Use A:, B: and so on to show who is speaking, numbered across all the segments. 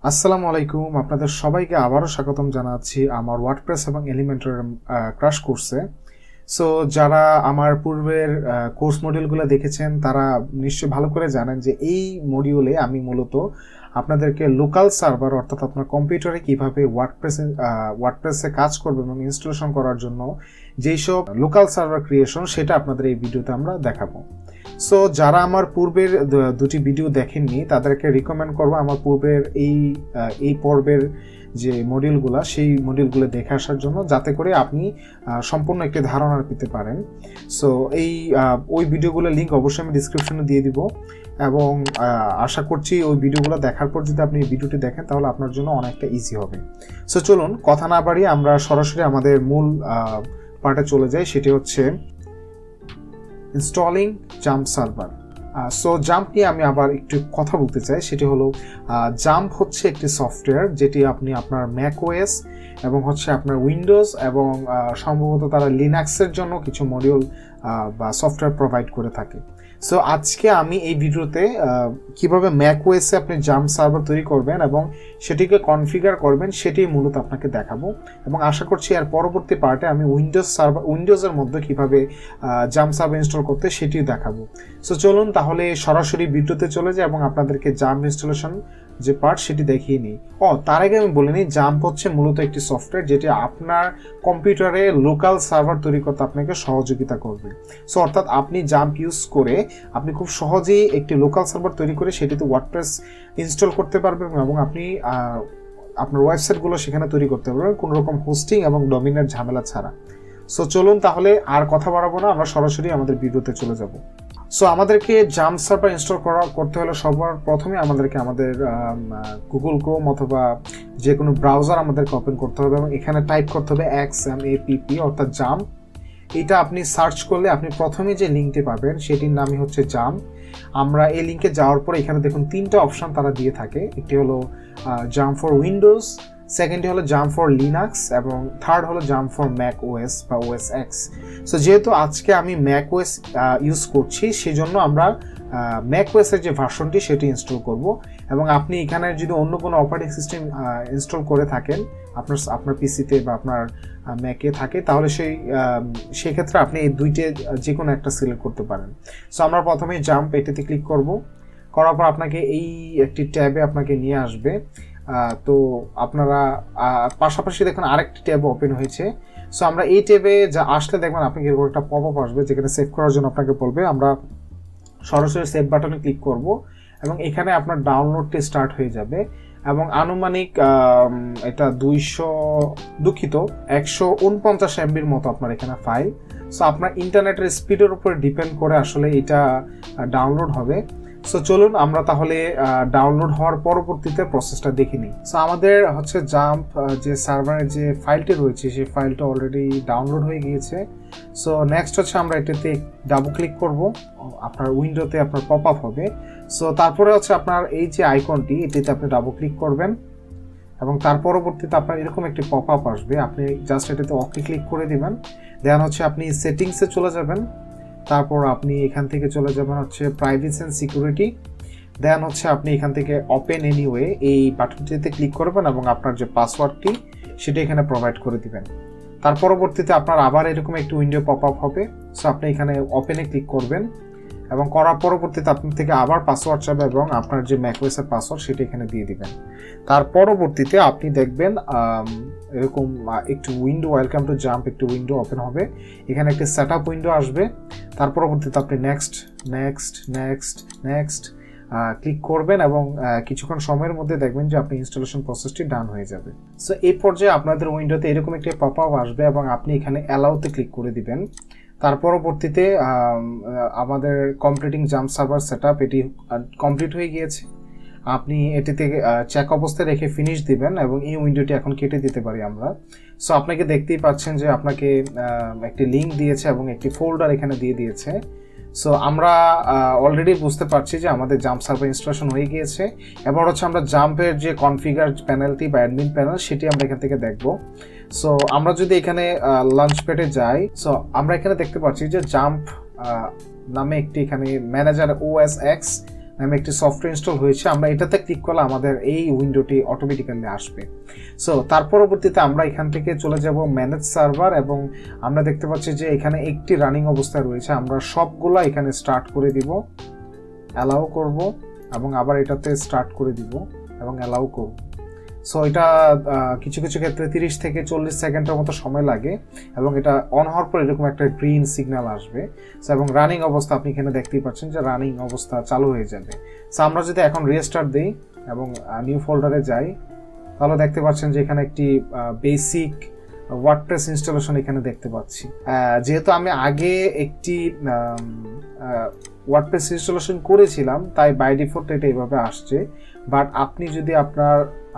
A: আসসালামু আলাইকুম, আপনাদের সবাইকে আবারও স্বাগতম জানাচ্ছি আমার ওয়ার্ডপ্রেস এবং এলিমেন্টর ক্র্যাশ কোর্সে। সো যারা আমার পূর্বের কোর্স মডিউলগুলো দেখেছেন তারা নিশ্চয়ই ভালো করে জানেন যে এই মডিউলে আমি মূলত আপনাদেরকে লোকাল সার্ভার অর্থাৎ আপনার কম্পিউটারে কীভাবে ওয়ার্ডপ্রেসে কাজ করবে এবং ইনস্টলেশন করার জন্য যেইসব লোকাল সার্ভার ক্রিয়েশন সেটা আপনাদের এই ভিডিওতে আমরা দেখাবো। সো যারা আমার পূর্বের দুটি ভিডিও দেখেননি তাদেরকে রিকমেন্ড করবো আমার পূর্বের এই পর্বের যে মডিউলগুলো সেই মডিউলগুলো দেখে আসার জন্য, যাতে করে আপনি সম্পূর্ণ একটি ধারণা পেতে পারেন। সো ওই ভিডিওগুলোর লিঙ্ক অবশ্যই আমি ডিসক্রিপশনে দিয়ে দিব এবং আশা করছি ওই ভিডিওগুলো দেখার পর যদি আপনি ভিডিওটি দেখেন তাহলে আপনার জন্য অনেকটা ইজি হবে। সো চলুন কথা না বাড়িয়ে আমরা সরাসরি আমাদের মূল পার্টে চলে যাই, সেটি হচ্ছে installing jump server. So jump নিয়ে আমি আবার একটু কথা বলতে চাই। সেটি হলো জাম্প হচ্ছে একটি সফটওয়্যার যেটি আপনি আপনার ম্যাকওএস এবং হচ্ছে আপনার উইন্ডোজ এবং সম্ভবত তারা লিনাক্সের জন্য কিছু মডিউল বা সফটওয়্যার প্রোভাইড করে থাকে। সো আজকে আমি এই ভিডিওতে কিভাবে ম্যাকওএসে আপনি জাম্প সার্ভার তৈরি করবেন এবং সেটিকে কনফিগার করবেন সেটি মূলত আপনাকে দেখাবো, এবং আশা করছি এর পরবর্তী পার্টে আমি উইন্ডোজের মধ্যে কিভাবে জাম্প সার্ভার ইনস্টল করতে সেটিও দেখাবো। সো চলুন তাহলে সরাসরি ভিডিওতে চলে যাই এবং আপনাদেরকে জাম্প ইনস্টলেশন যে পার্ট সেটি দেখিয়ে নিই। তার আগে আমি বলে নিই, জাম্প হচ্ছে মূলত একটি সফটওয়্যার যেটি আপনার কম্পিউটারে লোকাল সার্ভার তৈরি করতে আপনাকে সহযোগিতা করবে। সো অর্থাৎ আপনি জাম্প ইউজ করে আপনি খুব সহজেই একটি লোকাল সার্ভার তৈরি করে সেটিতে ওয়ার্ডপ্রেস ইনস্টল করতে পারবেন এবং আপনি আপনার ওয়েবসাইটগুলো সেখানে তৈরি করতে পারবেন কোনো রকম হোস্টিং এবং ডোমিনের ঝামেলা ছাড়া। সো চলুন তাহলে আর কথা বাড়াবো না, আমরা সরাসরি আমাদের ভিডিওতে চলে যাব। সো আমাদেরকে জাম্প সার্ভার ইনস্টল করতে হলে সবার প্রথমে আমাদেরকে আমাদের গুগল ক্রোম অথবা যে কোনো ব্রাউজার আমাদেরকে ওপেন করতে হবে এবং এখানে টাইপ করতে হবে XMAPP অর্থাৎ জাম্প। এটা আপনি সার্চ করলে আপনি প্রথমে যে লিঙ্কটি পাবেন সেটির নামই হচ্ছে জাম্প। আমরা এই লিঙ্কে যাওয়ার পরে এখানে দেখুন তিনটা অপশান তারা দিয়ে থাকে। একটি হলো জাম্প ফর উইন্ডোজ, সেকেন্ডটি হলো জাম্প ফর লিনাক্স এবং থার্ড হলো জাম্প ফর ম্যাক ওএস বা OS X। সো যেহেতু আজকে আমি ম্যাক ওএস ইউজ করছি সেজন্য আমরা ম্যাক ওএসের যে ভার্সনটি সেটি ইনস্টল করব, এবং আপনি এখানে যদি অন্য কোনো অপারেটিং সিস্টেম ইনস্টল করে থাকেন আপনার পিসিতে বা আপনার ম্যাকে থাকে তাহলে সেই ক্ষেত্রে আপনি এই দুইটে যে কোনো একটা সিলেক্ট করতে পারেন। সো আমরা প্রথমে জাম্প এটাতে ক্লিক করব, করার পর আপনাকে এই একটি ট্যাবে আপনাকে নিয়ে আসবে। তো আপনারা পাশাপাশি দেখুন আরেকটি ট্যাব ওপেন হয়েছে। সো আমরা এই ট্যাবে যা আসলে দেখবেন আপনাকে এরকম একটা পপ আপ আসবে যেখানে সেভ করার জন্য আপনাকে বলবে। আমরা সরাসরি সেভ বাটনে ক্লিক করব এবং এখানে আপনার ডাউনলোডটি স্টার্ট হয়ে যাবে এবং আনুমানিক এটা 149 MBর মতো আপনার এখানে ফাইল। সো আপনার ইন্টারনেটের স্পিডের উপরে ডিপেন্ড করে আসলে এটা ডাউনলোড হবে। সো চলুন আমরা তাহলে ডাউনলোড হওয়ার পরবর্তীতে প্রসেসটা দেখে নিই। সো আমাদের হচ্ছে জাম্প যে সার্ভারের যে ফাইলটি রয়েছে সেই ফাইলটা অলরেডি ডাউনলোড হয়ে গিয়েছে। সো নেক্সট হচ্ছে আমরা এটাতে ডাবল ক্লিক করব, আপনার উইন্ডোতে আপনার পপ আপ হবে। সো তারপরে হচ্ছে আপনার এই যে আইকনটি এটিতে আপনি ডাবল ক্লিক করবেন এবং তার পরবর্তীতে আপনার এরকম একটি পপ আপ আসবে, আপনি জাস্ট এটাতে ওকে ক্লিক করে দিবেন। দেন হচ্ছে আপনি সেটিংসে চলে যাবেন, তারপর আপনি এখান থেকে চলে যাবেন হচ্ছে প্রাইভেসি অ্যান্ড সিকিউরিটি। দেন হচ্ছে আপনি এখান থেকে ওপেন এনিওয়ে এই বাটনটিতে ক্লিক করবেন এবং আপনার যে পাসওয়ার্ডটি সেটা এখানে প্রোভাইড করে দিবেন। তার পরবর্তীতে আপনার আবার এরকম একটি উইন্ডো পপ আপ হবে। সো আপনি এখানে ওপেনে ক্লিক করবেন এবং করার পরবর্তীতে আপনার থেকে আবার পাসওয়ার্ড চাবে এবং আপনার যে ম্যাকওএসের পাসওয়ার্ড সেটা এখানে দিয়ে দিবেন। তার পরবর্তীতে আপনি দেখবেন এরকম একটু উইন্ডো ওয়েলকাম টু জাম্প একটু উইন্ডো ওপেন হবে, এখানে একটি সেটআপ উইন্ডো আসবে। তার পরবর্তীতে আপনি নেক্সট ক্লিক করবেন এবং কিছুক্ষণ সময়ের মধ্যে দেখবেন যে আপনি ইনস্টলেশন প্রসেসটি ডান হয়ে যাবে। সো এই পর্যায়ে আপনাদের উইন্ডোতে এরকম একটি পপ আপ আসবে এবং আপনি এখানে অ্যালাউতে ক্লিক করে দিবেন। তার পরবর্তীতে আমাদের কমপ্লিটিং জাম্প সার্ভার সেটআপ এটি কমপ্লিট হয়ে গিয়েছে। আপনি এটিতে চেক অবস্থায় রেখে ফিনিশ দিবেন এবং এই উইন্ডোটি এখন কেটে দিতে পারি আমরা। সো আপনাকে দেখতেই পাচ্ছেন যে আপনাকে একটি লিঙ্ক দিয়েছে এবং একটি ফোল্ডার এখানে দিয়ে দিয়েছে। সো আমরা অলরেডি বুঝতে পারছি যে আমাদের জাম্প সার্ভার ইনস্টলেশন হয়ে গিয়েছে। এবার হচ্ছে আমরা জাম্পের যে কনফিগার প্যানেলটি বা অ্যাডমিন প্যানেল সেটি আমরা এখান থেকে দেখব। সো আমরা যদি এখানে লঞ্চ প্যাডে যাই, সো আমরা এখানে দেখতে পাচ্ছি যে জাম্প নামে একটি এখানে ম্যানেজার OS X নামে একটি সফটওয়্যার ইনস্টল হয়েছে, আমরা এটাতে ক্লিক করলে আমাদের এই উইন্ডোটি অটোমেটিক্যালি আসবে। সো তার পরবর্তীতে আমরা এখান থেকে চলে যাব ম্যানেজ সার্ভার, এবং আমরা দেখতে পাচ্ছি যে এখানে একটি রানিং অবস্থায় রয়েছে। আমরা সবগুলো এখানে স্টার্ট করে দিব, অ্যালাউ করব, এবং আবার এটাতে স্টার্ট করে দিব এবং অ্যালাউ করব। সো এটা কিছু কিছু ক্ষেত্রে 30 থেকে 40 সেকেন্ডের মতো সময় লাগে, এবং এটা অন হওয়ার পর এরকম একটা গ্রিন সিগন্যাল আসবে। সো এবং রানিং অবস্থা আপনি এখানে দেখতেই পাচ্ছেন যে রানিং অবস্থা চালু হয়ে যাবে। সো আমরা যদি এখন রিস্টার্ট দিই এবং নিউ ফোল্ডারে যাই, তাহলে দেখতে পাচ্ছেন যে এখানে একটি বেসিক ওয়ার্ডপ্রেস ইনস্টলেশন এখানে দেখতে পাচ্ছি। যেহেতু আমি আগে একটি ওয়ার্ডপ্রেস ইনস্টলেশন করেছিলাম, তাই বাই ডিফল্ট এটা এইভাবে আসছে। বাট আপনি যদি আপনার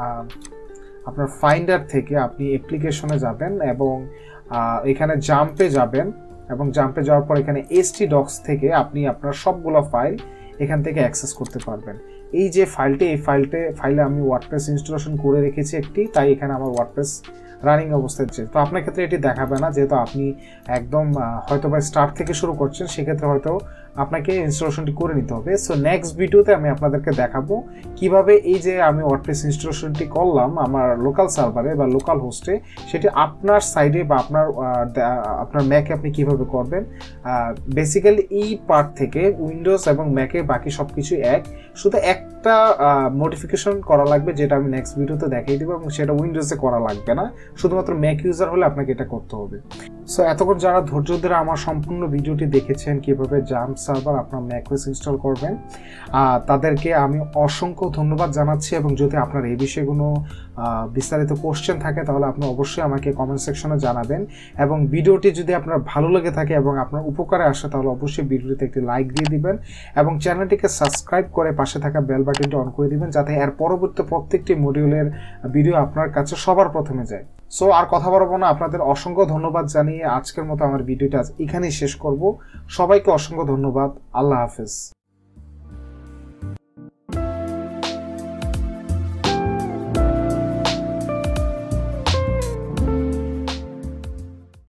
A: ফাইন্ডার থেকে আপনি অ্যাপ্লিকেশনে যাবেন এবং এখানে জাম্পে যাবেন, এবং জাম্পে যাওয়ার পর এখানে htdocs থেকে আপনি আপনার সবগুলো ফাইল এখান থেকে অ্যাক্সেস করতে পারবেন। এই যে ফাইলটি, এই ফাইলে আমি ওয়ার্ডপ্রেস ইনস্টলেশন করে রেখেছি একটি, তাই এখানে আমার ওয়ার্ডপ্রেস রানিং অবস্থায় আছে। তো আপনার ক্ষেত্রে এটি দেখাবে না, যেহেতু আপনি একদম হয়তো বা স্টার্ট থেকে শুরু করছেন, সেক্ষেত্রে হয়তো আপনাকে ইনস্টলেশনটি করে নিতে হবে। সো নেক্সট ভিডিওতে আমি আপনাদেরকে দেখাবো কিভাবে এই যে আমি ওয়ার্ডপ্রেস ইনস্টলেশনটি করলাম আমার লোকাল সার্ভারে বা লোকাল হোস্টে, সেটি আপনার সাইডে বা আপনার ম্যাকে আপনি কিভাবে করবেন। বেসিক্যালি এই পার্ট থেকে উইন্ডোজ এবং ম্যাকে বাকি সব কিছু এক, শুধু একটা মডিফিকেশন করা লাগবে, যেটা আমি নেক্সট ভিডিওতে দেখিয়ে দেবো, এবং সেটা উইন্ডোজে করা লাগবে না, শুধুমাত্র ম্যাক ইউজার হলে আপনাকে এটা করতে হবে। সো এতক্ষণ যারা ধৈর্য ধরে আমার সম্পূর্ণ ভিডিওটি দেখেছেন কিভাবে জাম্প সার্ভার আপনার ম্যাকওএস ইনস্টল করবেন, তাদেরকে আমি অসংখ্য ধন্যবাদ জানাচ্ছি। এবং যদি আপনার এই বিষয়ে কোনো বিস্তারিত কোশ্চেন থাকে তাহলে আপনি অবশ্যই আমাকে কমেন্ট সেকশনে জানাবেন, এবং ভিডিওটি যদি আপনার ভালো লেগে থাকে এবং আপনার উপকারে আসে তাহলে অবশ্যই ভিডিওটিতে একটি লাইক দিয়ে দিবেন, এবং চ্যানেলটিকে সাবস্ক্রাইব করে পাশে থাকা বেল বাটনটি অন করে দিবেন, যাতে এর পরবর্তী প্রত্যেকটি মডিউলের ভিডিও আপনার কাছে সবার প্রথমে যায়। সো আর কথা বলবো না, আপনাদের অসংখ্য ধন্যবাদ জানিয়ে আজকের মতো আমার ভিডিওটা এখানেই শেষ করব। সবাইকে অসংখ্য ধন্যবাদ। আল্লাহ হাফেজ।